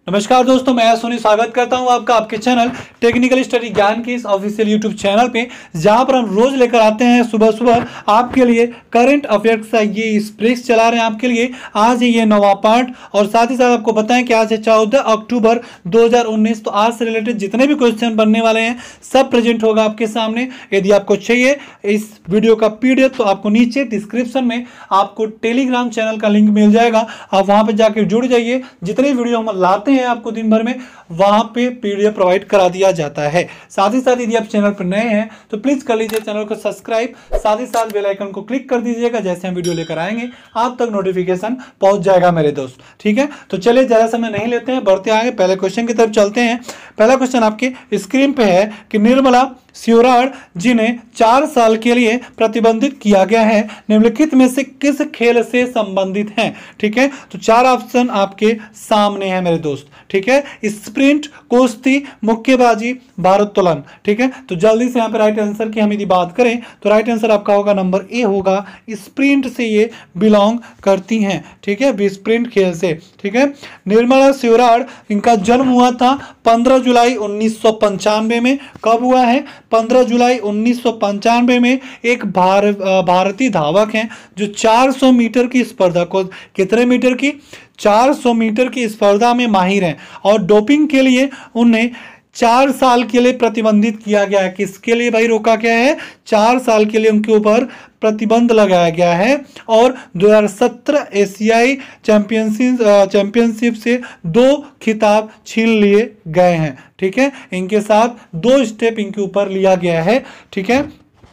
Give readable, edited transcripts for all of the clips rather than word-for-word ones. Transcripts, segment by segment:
नमस्कार दोस्तों, मैं सोनी स्वागत करता हूं आपका आपके चैनल टेक्निकल स्टडी ज्ञान की इस ऑफिशियल यूट्यूब चैनल पे, जहां पर हम रोज लेकर आते हैं सुबह सुबह आपके लिए करंट अफेयर्स का ये स्प्रेस चला रहे हैं आपके लिए। आज है ये 9वां पार्ट और साथ ही साथ आपको बताएं कि आज है 14 अक्टूबर 2019। तो आज से रिलेटेड जितने भी क्वेश्चन बनने वाले हैं सब प्रेजेंट होगा आपके सामने। यदि आपको चाहिए इस वीडियो का पीडीएफ तो आपको नीचे डिस्क्रिप्शन में आपको टेलीग्राम चैनल का लिंक मिल जाएगा, आप वहां पर जाकर जुड़ जाइए। जितने वीडियो हम लाते हैं आपको दिन भर में वहां पे पीडीएफ प्रोवाइड करा दिया जाता है। साथ ही साथ यदि आप चैनल पर नए हैं तो प्लीज कर लीजिए चैनल को सब्सक्राइब, साथ ही साथ बेल आइकन को क्लिक कर दीजिएगा। जैसे हम वीडियो लेकर आएंगे आप तक नोटिफिकेशन पहुंच जाएगा मेरे दोस्त, ठीक है। तो चलिए ज्यादा समय नहीं लेते हैं, बढ़ते आगे पहले क्वेश्चन की तरफ चलते हैं। पहला क्वेश्चन आपके स्क्रीन पे है कि निर्मला शिवराड़ जिन्हें 4 साल के लिए प्रतिबंधित किया गया है निम्नलिखित में से किस खेल से संबंधित हैं, ठीक है। तो 4 ऑप्शन आपके सामने हैं मेरे दोस्त, ठीक है। स्प्रिंट, कुश्ती, मुक्केबाजी, भारोत्तोलन, ठीक है। तो जल्दी से यहाँ पे राइट आंसर की हम यदि बात करें तो राइट आंसर आपका होगा नंबर ए होगा। स्प्रिंट से ये बिलोंग करती हैं, ठीक है, स्प्रिंट खेल से, ठीक है। निर्मला शिवराड़ इनका जन्म हुआ था 15 जुलाई 1995 में। कब हुआ है? 15 जुलाई 1995 में। एक भारतीय धावक हैं जो 400 मीटर की स्पर्धा को, कितने मीटर की? 400 मीटर की स्पर्धा में माहिर हैं और डोपिंग के लिए उन्हें 4 साल के लिए प्रतिबंधित किया गया है। किसके लिए भाई रोका गया है? 4 साल के लिए उनके ऊपर प्रतिबंध लगाया गया है। और 2017 एशियाई चैंपियनशिप से 2 खिताब छीन लिए गए हैं, ठीक है। इनके साथ 2 स्टेप इनके ऊपर लिया गया है, ठीक है।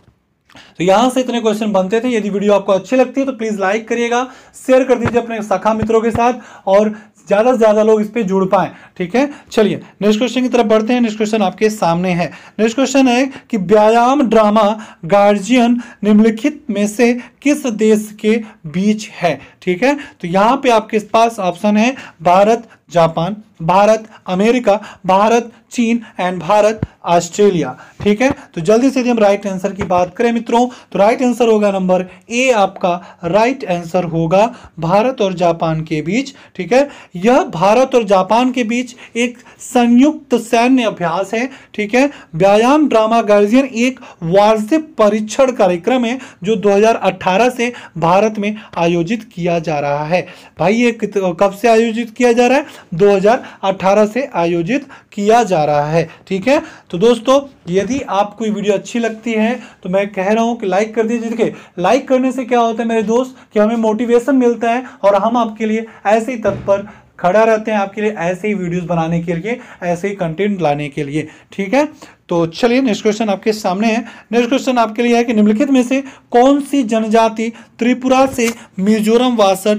तो यहां से इतने क्वेश्चन बनते थे। यदि वीडियो आपको अच्छी लगती है तो प्लीज लाइक करिएगा, शेयर कर दीजिए अपने सखा मित्रों के साथ और ज्यादा से ज्यादा लोग इस पे जुड़ पाएं, ठीक है। चलिए नेक्स्ट क्वेश्चन की तरफ बढ़ते हैं। नेक्स्ट क्वेश्चन आपके सामने है। नेक्स्ट क्वेश्चन है कि व्यायाम ड्रामा गार्जियन निम्नलिखित में से किस देश के बीच है, ठीक है। तो यहां पे आपके पास ऑप्शन है भारत जापान, भारत अमेरिका, भारत चीन एंड भारत ऑस्ट्रेलिया, ठीक है। तो जल्दी से यदि हम राइट आंसर की बात करें मित्रों तो राइट आंसर होगा नंबर ए, आपका राइट आंसर होगा भारत और जापान के बीच, ठीक है। यह भारत और जापान के बीच एक संयुक्त सैन्य अभ्यास है, ठीक है। व्यायाम ड्रामा गार्जियन एक वार्षिक परीक्षण कार्यक्रम है जो 2018 से भारत में आयोजित किया जा रहा है। भाई ये कब से आयोजित किया जा रहा है? 2018 से आयोजित किया जा रहा है, ठीक है। तो दोस्तों यदि आपको ये वीडियो अच्छी लगती है तो मैं कह रहा हूं कि लाइक कर दीजिए। देखिए लाइक करने से क्या होता है मेरे दोस्त कि हमें मोटिवेशन मिलता है और हम आपके लिए ऐसे ही तत्पर खड़ा रहते हैं, आपके लिए ऐसे ही वीडियोस बनाने के लिए, ऐसे ही कंटेंट लाने के लिए, ठीक है। तो चलिए नेक्स्ट क्वेश्चन आपके सामने है। नेक्स्ट क्वेश्चन आपके लिए है कि निम्नलिखित में से कौन सी जनजाति त्रिपुरा से मिजोरम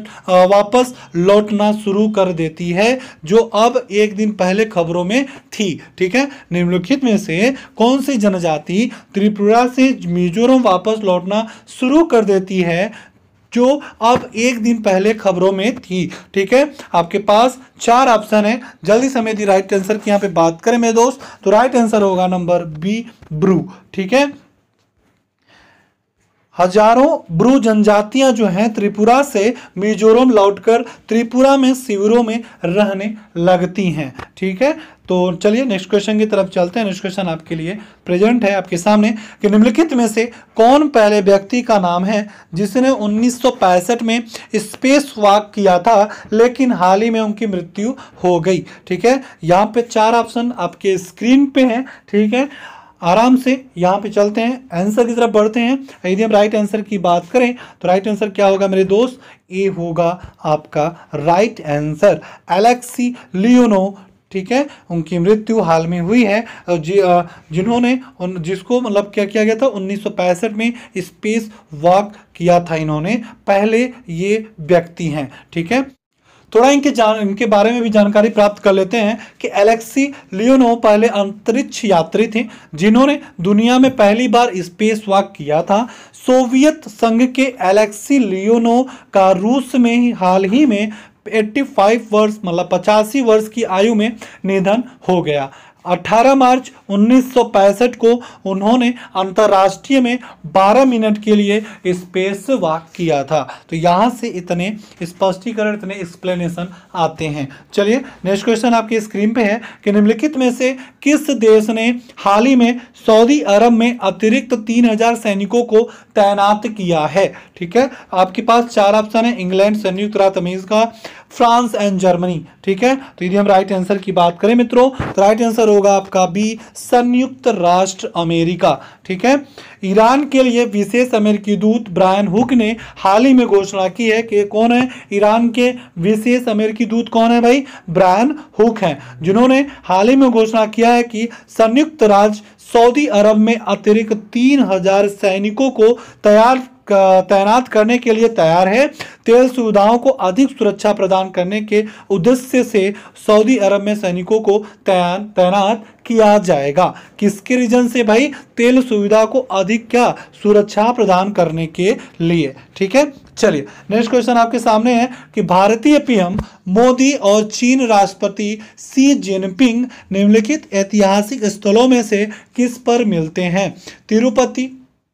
वापस लौटना शुरू कर देती है जो अब एक दिन पहले खबरों में थी, ठीक है। निम्नलिखित में से कौन सी जनजाति त्रिपुरा से मिजोरम वापस लौटना शुरू कर देती है जो अब एक दिन पहले खबरों में थी, ठीक है। आपके पास 4 ऑप्शन है। जल्दी से यदि राइट आंसर की यहां पे बात करें मेरे दोस्त तो राइट आंसर होगा नंबर बी, ब्रू, ठीक है। हजारों ब्रू जनजातियां जो हैं त्रिपुरा से मिजोरम लौटकर त्रिपुरा में शिविरों में रहने लगती हैं, ठीक है। तो चलिए नेक्स्ट क्वेश्चन की तरफ चलते हैं। नेक्स्ट क्वेश्चन आपके लिए प्रेजेंट है आपके सामने कि निम्नलिखित में से कौन पहले व्यक्ति का नाम है जिसने 1965 में स्पेस वॉक किया था लेकिन हाल ही में उनकी मृत्यु हो गई, ठीक है। यहाँ पे 4 ऑप्शन आपके स्क्रीन पे हैं, ठीक है। आराम से यहाँ पे चलते हैं, आंसर की तरफ बढ़ते हैं। यदि हम राइट आंसर की बात करें तो राइट आंसर क्या होगा मेरे दोस्त? ए होगा आपका राइट आंसर। एलेक्सी लियोनो, ठीक है, उनकी मृत्यु हाल में हुई है। जिन्होंने जिसको मतलब क्या किया गया था 1965 में स्पेस वॉक किया था इन्होंने, पहले ये व्यक्ति हैं, ठीक है। थोड़ा इनके बारे में भी जानकारी प्राप्त कर लेते हैं कि एलेक्सी लियोनो पहले अंतरिक्ष यात्री थे जिन्होंने दुनिया में पहली बार स्पेस वॉक किया था। सोवियत संघ के एलेक्सी लियोनो का रूस में हाल ही में 85 वर्ष मतलब 85 वर्ष की आयु में निधन हो गया। 18 मार्च 1965 को उन्होंने अंतर्राष्ट्रीय में 12 मिनट के लिए स्पेस वॉक किया था। तो यहाँ से इतने स्पष्टीकरण, इतने एक्सप्लेनेशन आते हैं। चलिए नेक्स्ट क्वेश्चन आपकी स्क्रीन पे है कि निम्नलिखित में से किस देश ने हाल ही में सऊदी अरब में अतिरिक्त 3000 सैनिकों को तैनात किया है। ठीक है, आपके पास 4 ऑप्शन है, इंग्लैंड, संयुक्त राज्य अमेरिका, फ्रांस एंड जर्मनी। ठीक है, तो यदि हम राइट आंसर की बात करें मित्रों तो राइट आंसर होगा आपका बी, संयुक्त राष्ट्र अमेरिका। ठीक है, ईरान के लिए विशेष अमेरिकी दूत ब्रायन हुक ने हाल ही में घोषणा की है कि कौन है ईरान के विशेष अमेरिकी दूत, कौन है भाई, ब्रायन हुक हैं, जिन्होंने हाल ही में घोषणा किया है कि संयुक्त राज्य सऊदी अरब में अतिरिक्त 3000 सैनिकों को तैनात करने के लिए तैयार है। तेल सुविधाओं को अधिक सुरक्षा प्रदान करने के उद्देश्य से सऊदी अरब में सैनिकों को तैनात किया जाएगा। किसके रीजन से भाई, तेल सुविधा को अधिक क्या सुरक्षा प्रदान करने के लिए। ठीक है, चलिए नेक्स्ट क्वेश्चन आपके सामने है कि भारतीय पीएम मोदी और चीन राष्ट्रपति शी जिनपिंग निम्नलिखित ऐतिहासिक स्थलों में से किस पर मिलते हैं। तिरुपति,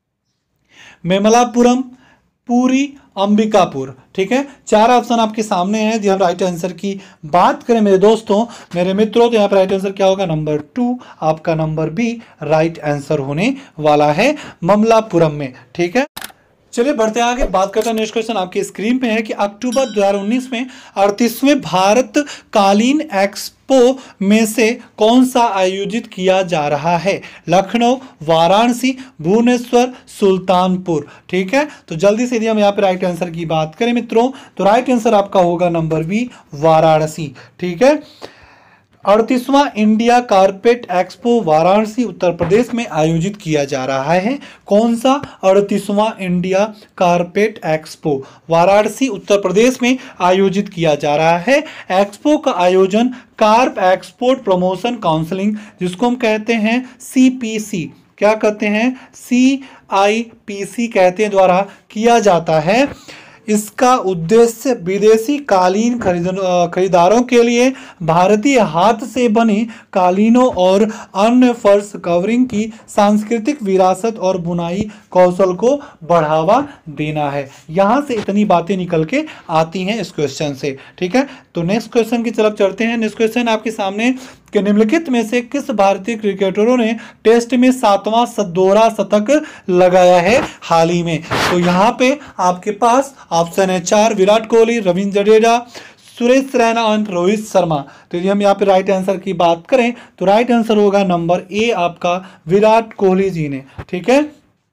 मेमलापुरम, पुरी, अंबिकापुर। ठीक है, 4 ऑप्शन आपके सामने हैं। यदि हम राइट आंसर की बात करें मेरे दोस्तों, मेरे मित्रों, तो यहाँ पर राइट आंसर क्या होगा, नंबर 2, आपका नंबर बी राइट आंसर होने वाला है, ममलापुरम में। ठीक है, चलिए बढ़ते आगे, बात करते हैं नेक्स्ट क्वेश्चन आपकी स्क्रीन पे है कि अक्टूबर 2019 में 38वें भारत कालीन एक्सपो में से कौन सा आयोजित किया जा रहा है। लखनऊ, वाराणसी, भुवनेश्वर, सुल्तानपुर। ठीक है, तो जल्दी से यदि हम यहाँ पे राइट आंसर की बात करें मित्रों तो राइट आंसर आपका होगा नंबर बी, वाराणसी। ठीक है, 38वां India carpet expo Varanasi Uttar Pradesh में आयोजित किया जा रहा है। कौन सा 38वां India carpet expo Varanasi Uttar Pradesh में आयोजित किया जा रहा है। एक्सपो का आयोजन कार्प एक्सपोर्ट प्रमोशन काउंसिलिंग, जिसको हम कहते हैं CPC, क्या कहते हैं, CIPC कहते हैं, द्वारा किया जाता है। इसका उद्देश्य विदेशी कालीन खरीदारों के लिए भारतीय हाथ से बने कालीनों और अन्य फर्श कवरिंग की सांस्कृतिक विरासत और बुनाई कौशल को बढ़ावा देना है। यहाँ से इतनी बातें निकल के आती हैं इस क्वेश्चन से। ठीक है, तो नेक्स्ट क्वेश्चन की तरफ चलते हैं। नेक्स्ट क्वेश्चन आपके सामने कि निम्नलिखित में से किस भारतीय क्रिकेटरों ने टेस्ट में 7वां दोहरा शतक लगाया है हाल ही में। तो यहाँ पे आपके पास ऑप्शन है 4, विराट कोहली, रविंद्र जडेजा, सुरेश रैना और रोहित शर्मा। तो यदि हम यहाँ पे राइट आंसर की बात करें तो राइट आंसर होगा नंबर ए, आपका विराट कोहली जी ने। ठीक है,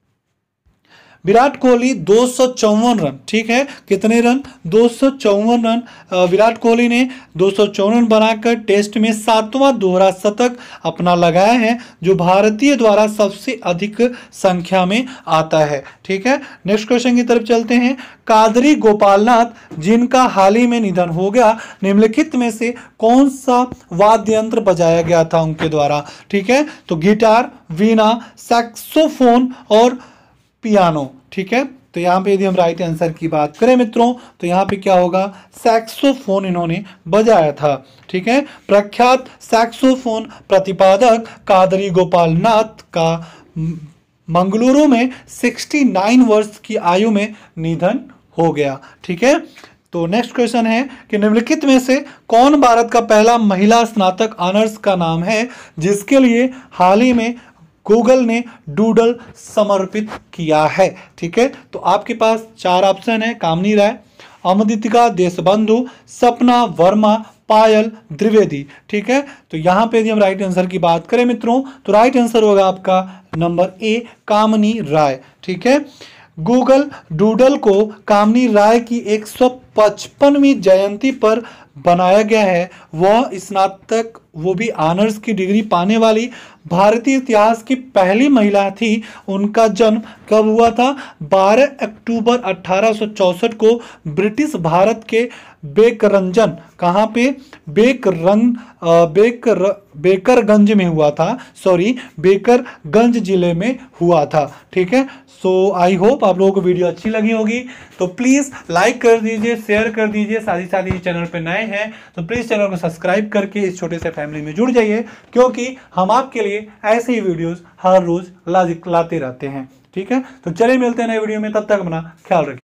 विराट कोहली 254 रन, ठीक है, कितने रन, 254 रन विराट कोहली ने 254 रन बनाकर टेस्ट में 7वां दोहरा शतक अपना लगाया है, जो भारतीय द्वारा सबसे अधिक संख्या में आता है। ठीक है, नेक्स्ट क्वेश्चन की तरफ चलते हैं। कादरी गोपालनाथ, जिनका हाल ही में निधन हो गया, निम्नलिखित में से कौन सा वाद्य यंत्र बजाया गया था उनके द्वारा। ठीक है, तो गिटार, वीणा, सैक्सोफोन और पियानो। ठीक है, तो यहाँ पे यदि हम राइट आंसर की बात करें मित्रों तो यहाँ पे क्या होगा, सैक्सोफोन इन्होंने बजाया था। ठीक है, प्रख्यात सैक्सोफोन प्रतिपादक कादरी गोपालनाथ का मंगलुरु में 69 वर्ष की आयु में निधन हो गया। ठीक है, तो नेक्स्ट क्वेश्चन है कि निम्नलिखित में से कौन भारत का पहला महिला स्नातक ऑनर्स का नाम है, जिसके लिए हाल ही में गूगल ने डूडल समर्पित किया है। ठीक है, तो आपके पास 4 ऑप्शन है, कामनी राय, अमृतिका देशबंधु, सपना वर्मा, पायल द्विवेदी। ठीक है, तो यहाँ पे यदि हम राइट आंसर की बात करें मित्रों तो राइट आंसर होगा आपका नंबर ए, कामनी राय। ठीक है, गूगल डूडल को कामनी राय की 155वीं जयंती पर बनाया गया है। वह स्नातक, वो भी ऑनर्स की डिग्री पाने वाली भारतीय इतिहास की पहली महिला थी। उनका जन्म कब हुआ था, 12 अक्टूबर 1864 को ब्रिटिश भारत के बेकरंजन, कहाँ पे, बेकरगंज में हुआ था, सॉरी बेकरगंज जिले में हुआ था। ठीक है, सो आई होप आप लोगों को वीडियो अच्छी लगी होगी, तो प्लीज़ लाइक कर दीजिए, शेयर कर दीजिए। साथ ही साथ ये चैनल पे नए हैं तो प्लीज़ चैनल को सब्सक्राइब करके इस छोटे से फैमिली में जुड़ जाइए, क्योंकि हम आपके लिए ऐसे ही वीडियोस हर रोज लाते रहते हैं। ठीक है, तो चलिए मिलते हैं नए वीडियो में, तब तक अपना ख्याल रखिए।